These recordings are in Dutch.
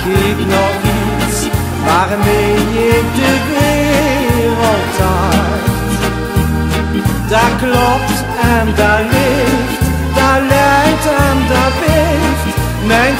ik nog iets waarmee ik de wereld taart. Daar klopt en daar ligt, daar lijkt en daar beeft mijn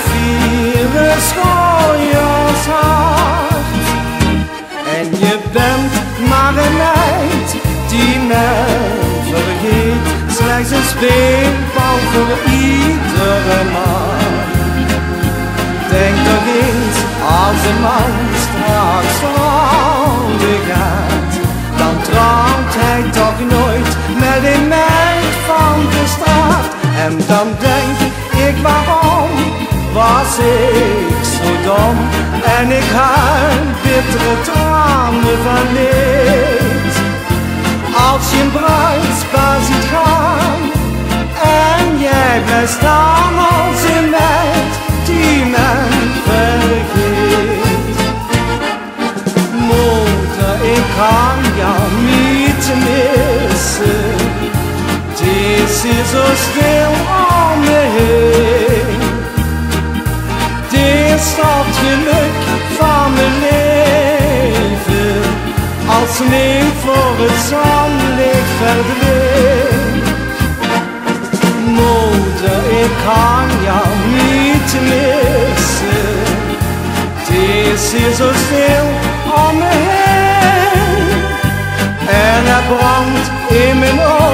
schooijershart. En je bent maar een meid die men vergeet, slechts een speelbal voor iedere man. Denk nog eens, als een man straks trouwen gaat, dan trouwt hij toch nooit met een meid van de straat. En dan denk ik, waarom was ik zo dom? En ik huil bittere tranen van leed. Als je een bruidspaar ziet gaan en jij blijft staan als een meid die men vergeet. Moeder, ik kan jou niet missen, het is hier zo stil om me heen. Dit is het geluk van mijn leven, als sneeuw voor het zonlicht verdween. Moeder, ik kan jou niet missen, het is hier zo stil om me heen. En er brandt in mijn ogen